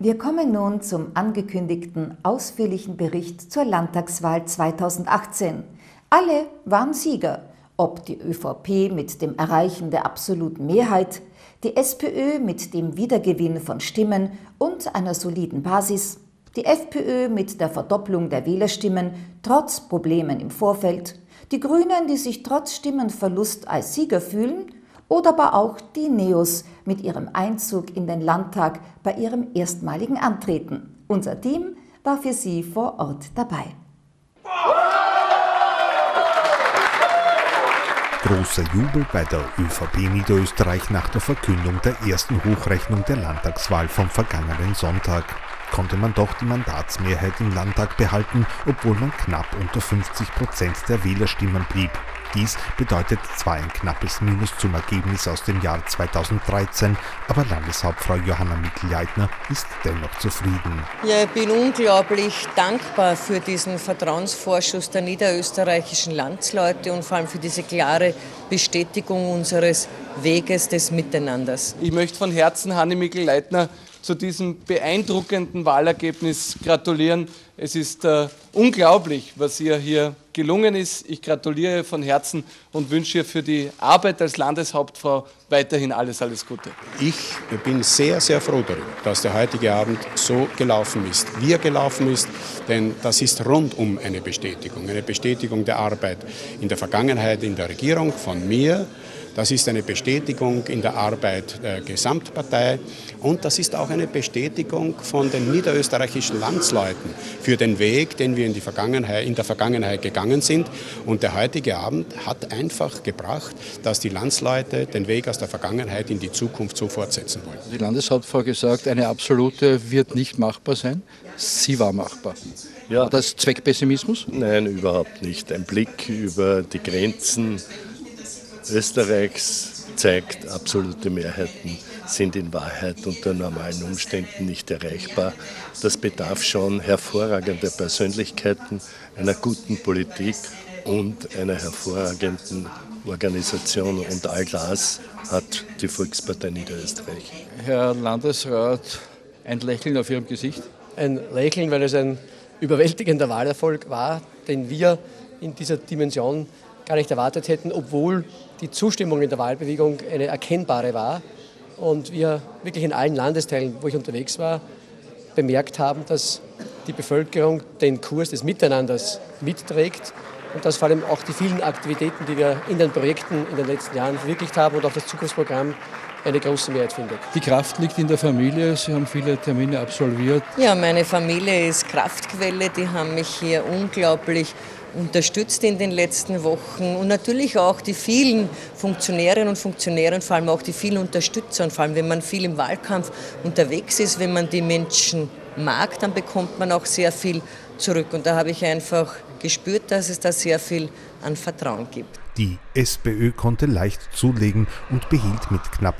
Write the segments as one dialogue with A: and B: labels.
A: Wir kommen nun zum angekündigten ausführlichen Bericht zur Landtagswahl 2018. Alle waren Sieger, ob die ÖVP mit dem Erreichen der absoluten Mehrheit, die SPÖ mit dem Wiedergewinn von Stimmen und einer soliden Basis, die FPÖ mit der Verdopplung der Wählerstimmen trotz Problemen im Vorfeld, die Grünen, die sich trotz Stimmenverlust als Sieger fühlen, oder aber auch die Neos mit ihrem Einzug in den Landtag bei ihrem erstmaligen Antreten. Unser Team war für Sie vor Ort dabei.
B: Großer Jubel bei der ÖVP Niederösterreich nach der Verkündung der ersten Hochrechnung der Landtagswahl vom vergangenen Sonntag. Konnte man doch die Mandatsmehrheit im Landtag behalten, obwohl man knapp unter 50% der Wählerstimmen blieb. Dies bedeutet zwar ein knappes Minus zum Ergebnis aus dem Jahr 2013, aber Landeshauptfrau Johanna Mikl-Leitner ist dennoch zufrieden.
C: Ja, ich bin unglaublich dankbar für diesen Vertrauensvorschuss der niederösterreichischen Landsleute und vor allem für diese klare Bestätigung unseres Weges des Miteinanders.
D: Ich möchte von Herzen Hanni Mikl-Leitner zu diesem beeindruckenden Wahlergebnis gratulieren. Es ist unglaublich, was ihr hier gelungen ist. Ich gratuliere von Herzen und wünsche ihr für die Arbeit als Landeshauptfrau weiterhin alles Gute.
E: Ich bin sehr, sehr froh darüber, dass der heutige Abend so gelaufen ist, wie er gelaufen ist, denn das ist rundum eine Bestätigung der Arbeit in der Vergangenheit in der Regierung von mir. Das ist eine Bestätigung in der Arbeit der Gesamtpartei und das ist auch eine Bestätigung von den niederösterreichischen Landsleuten für den Weg, den wir in der Vergangenheit gegangen sind. Und der heutige Abend hat einfach gebracht, dass die Landsleute den Weg aus der Vergangenheit in die Zukunft so fortsetzen wollen.
F: Die Landeshauptfrau gesagt, eine absolute wird nicht machbar sein. Sie war machbar. Ja. War das Zweckpessimismus?
G: Nein, überhaupt nicht. Ein Blick über die Grenzen Österreichs zeigt, absolute Mehrheiten sind in Wahrheit unter normalen Umständen nicht erreichbar. Das bedarf schon hervorragender Persönlichkeiten, einer guten Politik und einer hervorragenden Organisation. Und all das hat die Volkspartei Niederösterreich.
F: Herr Landesrat, ein Lächeln auf Ihrem Gesicht?
H: Ein Lächeln, weil es ein überwältigender Wahlerfolg war, den wir in dieser Dimension gar nicht erwartet hätten, obwohl die Zustimmung in der Wahlbewegung eine erkennbare war und wir wirklich in allen Landesteilen, wo ich unterwegs war, bemerkt haben, dass die Bevölkerung den Kurs des Miteinanders mitträgt und dass vor allem auch die vielen Aktivitäten, die wir in den Projekten in den letzten Jahren verwirklicht haben und auch das Zukunftsprogramm eine große Mehrheit findet.
F: Die Kraft liegt in der Familie, Sie haben viele Termine absolviert.
C: Ja, meine Familie ist Kraftquelle, die haben mich hier unglaublich unterstützt in den letzten Wochen und natürlich auch die vielen Funktionärinnen und Funktionäre und vor allem auch die vielen Unterstützer und vor allem, wenn man viel im Wahlkampf unterwegs ist, wenn man die Menschen mag, dann bekommt man auch sehr viel zurück und da habe ich einfach gespürt, dass es da sehr viel an Vertrauen gibt.
B: Die SPÖ konnte leicht zulegen und behielt mit knapp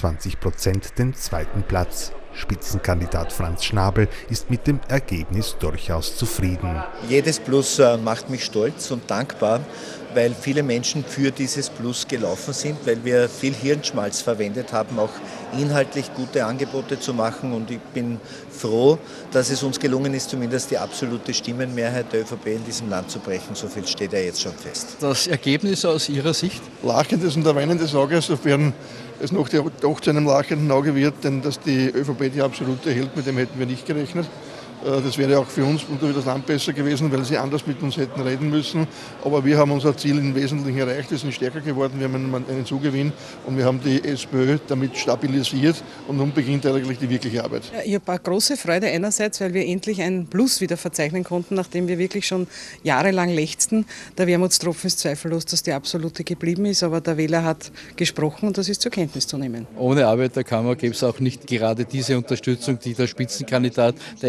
B: 24% den zweiten Platz. Spitzenkandidat Franz Schnabel ist mit dem Ergebnis durchaus zufrieden.
I: Jedes Plus macht mich stolz und dankbar, weil viele Menschen für dieses Plus gelaufen sind, weil wir viel Hirnschmalz verwendet haben, auch inhaltlich gute Angebote zu machen. Und ich bin froh, dass es uns gelungen ist, zumindest die absolute Stimmenmehrheit der ÖVP in diesem Land zu brechen. So viel steht ja jetzt schon fest.
F: Das Ergebnis aus Ihrer Sicht?
J: Lachendes und ein weinendes Auge, sofern es noch doch zu einem lachenden Auge wird, denn dass die ÖVP die absolute hält, mit dem hätten wir nicht gerechnet. Das wäre auch für uns und für das Land besser gewesen, weil sie anders mit uns hätten reden müssen. Aber wir haben unser Ziel im Wesentlichen erreicht. Wir sind stärker geworden, wir haben einen Zugewinn und wir haben die SPÖ damit stabilisiert und nun beginnt eigentlich die wirkliche Arbeit.
K: Ich habe eine große Freude einerseits, weil wir endlich ein Plus wieder verzeichnen konnten, nachdem wir wirklich schon jahrelang lechzten. Der Wermutstropfen ist zweifellos, dass die absolute geblieben ist, aber der Wähler hat gesprochen und das ist zur Kenntnis zu nehmen.
F: Ohne Arbeiterkammer gäbe es auch nicht gerade diese Unterstützung, die der Spitzenkandidat der SPÖ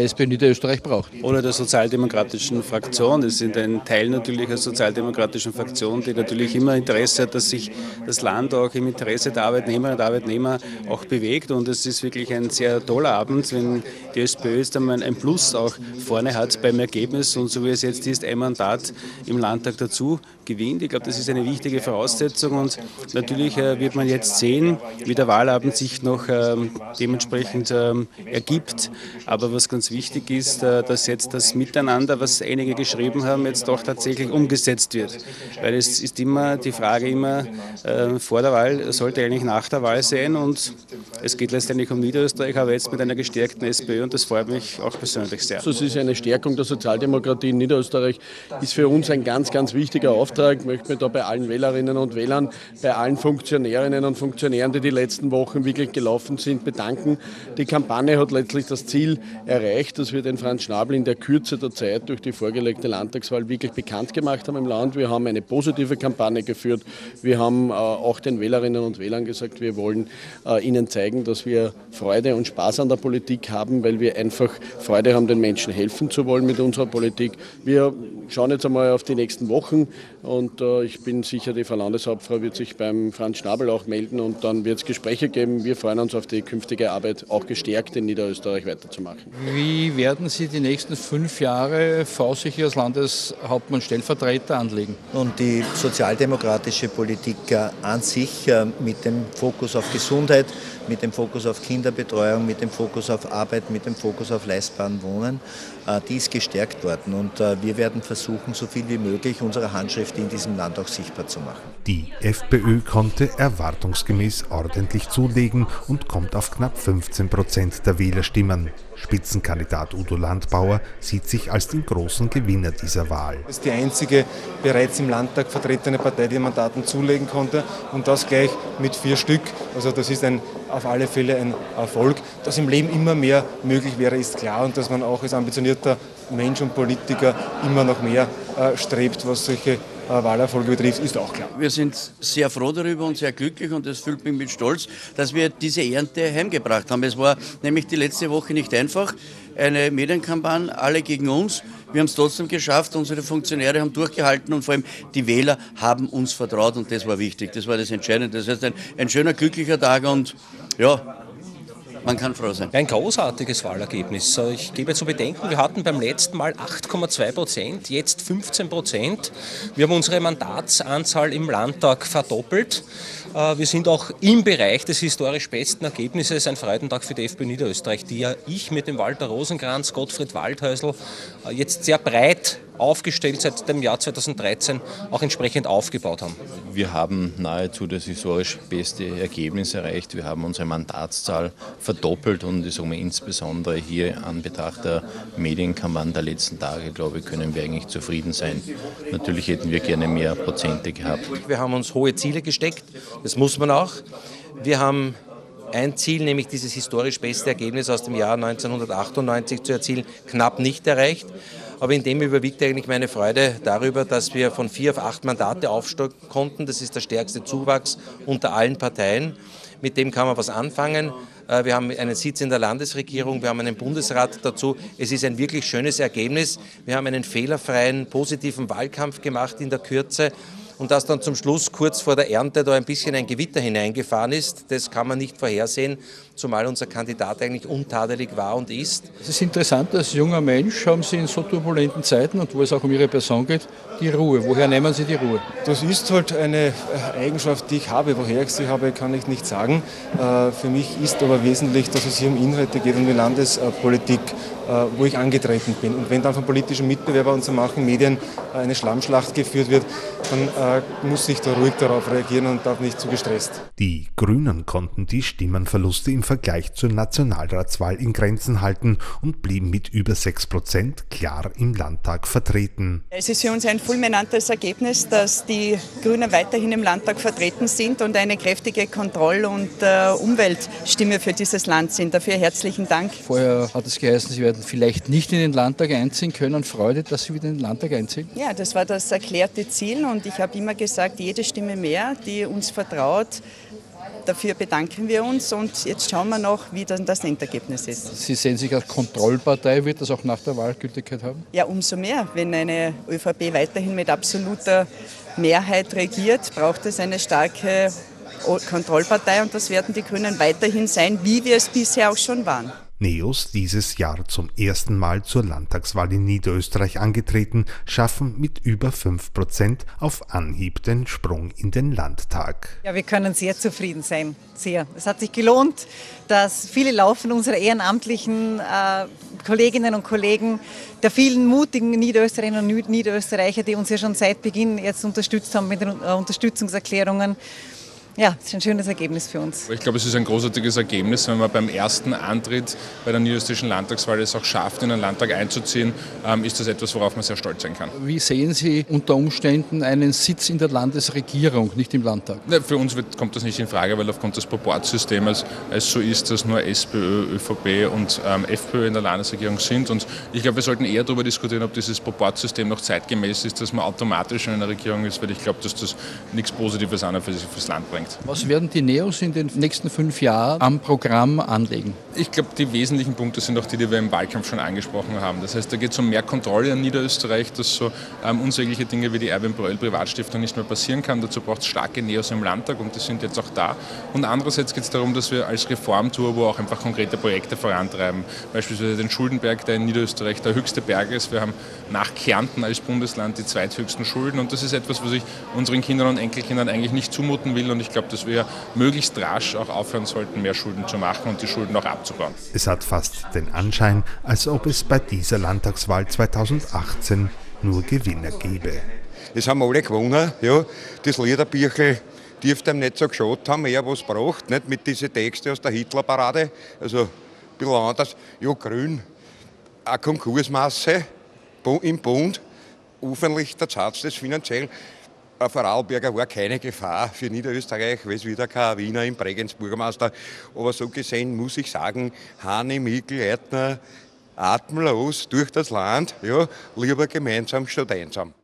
F: Niederösterreich braucht.
L: Oder der sozialdemokratischen Fraktion. Es sind ein Teil natürlich der sozialdemokratischen Fraktion, die natürlich immer Interesse hat, dass sich das Land auch im Interesse der Arbeitnehmerinnen und Arbeitnehmer auch bewegt. Und es ist wirklich ein sehr toller Abend, wenn die SPÖ jetzt einmal ein Plus auch vorne hat beim Ergebnis und so wie es jetzt ist, ein Mandat im Landtag dazu gewinnt. Ich glaube, das ist eine wichtige Voraussetzung und natürlich wird man jetzt sehen, wie der Wahlabend sich noch dementsprechend ergibt. Aber was ganz wichtig ist, dass jetzt das Miteinander, was einige geschrieben haben, jetzt doch tatsächlich umgesetzt wird. Weil es ist immer die Frage vor der Wahl, sollte eigentlich nach der Wahl sein und es geht letztendlich um Niederösterreich, aber jetzt mit einer gestärkten SPÖ und das freut mich auch persönlich sehr.
M: Das ist eine Stärkung der Sozialdemokratie in Niederösterreich, ist für uns ein ganz, ganz wichtiger Auftrag. Ich möchte mich da bei allen Wählerinnen und Wählern, bei allen Funktionärinnen und Funktionären, die letzten Wochen wirklich gelaufen sind, bedanken. Die Kampagne hat letztlich das Ziel erreicht, dass wir den Franz Schnabel in der Kürze der Zeit durch die vorgelegte Landtagswahl wirklich bekannt gemacht haben im Land. Wir haben eine positive Kampagne geführt. Wir haben auch den Wählerinnen und Wählern gesagt, wir wollen ihnen zeigen, dass wir Freude und Spaß an der Politik haben, weil wir einfach Freude haben, den Menschen helfen zu wollen mit unserer Politik. Wir schauen jetzt einmal auf die nächsten Wochen und ich bin sicher, die Frau Landeshauptfrau wird sich beim Franz Schnabel auch melden und dann wird es Gespräche geben. Wir freuen uns auf die künftige Arbeit, auch gestärkt in Niederösterreich weiterzumachen.
F: Wie werden Sie die nächsten 5 Jahre vorsichtig als Landeshauptmann Stellvertreter anlegen?
I: Und die sozialdemokratische Politik an sich mit dem Fokus auf Gesundheit, mit dem Fokus auf Kinderbetreuung, mit dem Fokus auf Arbeit, mit dem Fokus auf leistbaren Wohnen, die ist gestärkt worden. Und wir werden versuchen, so viel wie möglich unsere Handschrift in diesem Land auch sichtbar zu machen.
B: Die FPÖ konnte erwartungsgemäß ordentlich zulegen und kommt auf knapp 15% der Wählerstimmen. Spitzenkandidat Udo Landbauer sieht sich als den großen Gewinner dieser Wahl.
N: Das ist die einzige bereits im Landtag vertretene Partei, die Mandaten zulegen konnte und das gleich mit 4 Stück. Also das ist auf alle Fälle ein Erfolg. Dass im Leben immer mehr möglich wäre, ist klar und dass man auch als ambitionierter Mensch und Politiker immer noch mehr strebt, was solche Wahlerfolge betrifft, ist auch klar.
O: Wir sind sehr froh darüber und sehr glücklich und das füllt mich mit Stolz, dass wir diese Ernte heimgebracht haben. Es war nämlich die letzte Woche nicht einfach. Eine Medienkampagne, alle gegen uns. Wir haben es trotzdem geschafft, unsere Funktionäre haben durchgehalten und vor allem die Wähler haben uns vertraut und das war wichtig, das war das Entscheidende. Das heißt, ein schöner, glücklicher Tag und ja, man kann froh sein.
P: Ein großartiges Wahlergebnis. Ich gebe zu bedenken, wir hatten beim letzten Mal 8,2%, jetzt 15%. Wir haben unsere Mandatsanzahl im Landtag verdoppelt. Wir sind auch im Bereich des historisch besten Ergebnisses. Ein Freudentag für die FPÖ Niederösterreich, die ja ich mit dem Walter Rosenkranz, Gottfried Waldhäusl jetzt sehr breit aufgestellt seit dem Jahr 2013 auch entsprechend aufgebaut haben.
Q: Wir haben nahezu das historisch beste Ergebnis erreicht. Wir haben unsere Mandatszahl verdoppelt und ich sage mal, insbesondere hier an Betracht der Medienkampagne der letzten Tage, glaube ich, können wir eigentlich zufrieden sein. Natürlich hätten wir gerne mehr Prozente gehabt.
R: Wir haben uns hohe Ziele gesteckt, das muss man auch. Wir haben ein Ziel, nämlich dieses historisch beste Ergebnis aus dem Jahr 1998 zu erzielen, knapp nicht erreicht. Aber in dem überwiegt eigentlich meine Freude darüber, dass wir von 4 auf 8 Mandate aufstocken konnten. Das ist der stärkste Zuwachs unter allen Parteien. Mit dem kann man was anfangen. Wir haben einen Sitz in der Landesregierung, wir haben einen Bundesrat dazu. Es ist ein wirklich schönes Ergebnis. Wir haben einen fehlerfreien, positiven Wahlkampf gemacht in der Kürze. Und dass dann zum Schluss kurz vor der Ernte da ein bisschen ein Gewitter hineingefahren ist, das kann man nicht vorhersehen, zumal unser Kandidat eigentlich untadelig war und ist.
F: Es ist interessant, als junger Mensch haben Sie in so turbulenten Zeiten und wo es auch um Ihre Person geht, die Ruhe. Woher nehmen Sie die Ruhe?
N: Das ist halt eine Eigenschaft, die ich habe. Woher ich sie habe, kann ich nicht sagen. Für mich ist aber wesentlich, dass es hier um Inhalte geht, um die Landespolitik, wo ich angetreten bin. Und wenn dann von politischen Mitbewerbern und so manchen Medien eine Schlammschlacht geführt wird, dann muss ich da ruhig darauf reagieren und darf nicht zu gestresst.
B: Die Grünen konnten die Stimmenverluste im Vergleich zur Nationalratswahl in Grenzen halten und blieben mit über 6% klar im Landtag vertreten.
S: Es ist für uns ein fulminantes Ergebnis, dass die Grünen weiterhin im Landtag vertreten sind und eine kräftige Kontroll- und Umweltstimme für dieses Land sind. Dafür herzlichen Dank.
F: Vorher hat es geheißen, Sie werden vielleicht nicht in den Landtag einziehen können. Freude, dass Sie wieder in den Landtag einziehen?
S: Ja, das war das erklärte Ziel und ich habe immer gesagt, jede Stimme mehr, die uns vertraut, dafür bedanken wir uns und jetzt schauen wir noch, wie dann das Endergebnis ist.
F: Sie sehen sich als Kontrollpartei, wird das auch nach der Wahl Gültigkeit haben?
S: Ja, umso mehr. Wenn eine ÖVP weiterhin mit absoluter Mehrheit regiert, braucht es eine starke Kontrollpartei und das werden die Grünen weiterhin sein, wie wir es bisher auch schon waren.
B: NEOS, dieses Jahr zum ersten Mal zur Landtagswahl in Niederösterreich angetreten, schaffen mit über 5% auf Anhieb den Sprung in den Landtag.
T: Ja, wir können sehr zufrieden sein, sehr. Es hat sich gelohnt, dass viele Laufen unserer ehrenamtlichen Kolleginnen und Kollegen, der vielen mutigen Niederösterreicherinnen und Niederösterreicher, die uns ja schon seit Beginn jetzt unterstützt haben mit den Unterstützungserklärungen. Ja, das ist ein schönes Ergebnis für uns.
U: Ich glaube, es ist ein großartiges Ergebnis, wenn man beim ersten Antritt bei der niederösterreichischen Landtagswahl es auch schafft, in den Landtag einzuziehen, ist das etwas, worauf man sehr stolz sein kann.
F: Wie sehen Sie unter Umständen einen Sitz in der Landesregierung, nicht im Landtag?
U: Für uns kommt das nicht in Frage, weil aufgrund des Proportsystems es so ist, dass nur SPÖ, ÖVP und FPÖ in der Landesregierung sind. Und ich glaube, wir sollten eher darüber diskutieren, ob dieses Proportsystem noch zeitgemäß ist, dass man automatisch in einer Regierung ist, weil ich glaube, dass das nichts Positives an und für sich fürs Land bringt.
F: Was werden die NEOS in den nächsten 5 Jahren am Programm anlegen?
U: Ich glaube, die wesentlichen Punkte sind auch die, die wir im Wahlkampf schon angesprochen haben. Das heißt, da geht es um mehr Kontrolle an Niederösterreich, dass so unsägliche Dinge wie die Erwin Bröll Privatstiftung nicht mehr passieren kann. Dazu braucht es starke NEOS im Landtag und die sind jetzt auch da. Und andererseits geht es darum, dass wir als Reformturbo auch einfach konkrete Projekte vorantreiben. Beispielsweise den Schuldenberg, der in Niederösterreich der höchste Berg ist. Wir haben nach Kärnten als Bundesland die zweithöchsten Schulden und das ist etwas, was ich unseren Kindern und Enkelkindern eigentlich nicht zumuten will und ich glaube, dass wir möglichst rasch auch aufhören sollten, mehr Schulden zu machen und die Schulden auch abzubauen.
B: Es hat fast den Anschein, als ob es bei dieser Landtagswahl 2018 nur Gewinner gäbe.
V: Es haben alle gewonnen. Ja. Das Liederbüchel dürfte ihm nicht so geschaut haben, eher was braucht, nicht mit diesen Texten aus der Hitlerparade. Also ein bisschen anders. Ja, grün, eine Konkursmasse im Bund, hoffentlich zahlt es finanziell. Ein Vorarlberger war keine Gefahr für Niederösterreich, weil es wieder kein Wiener im Prägensburgermeister. Aber so gesehen muss ich sagen, Hani Mikl-Leitner atemlos durch das Land, ja, lieber gemeinsam statt einsam.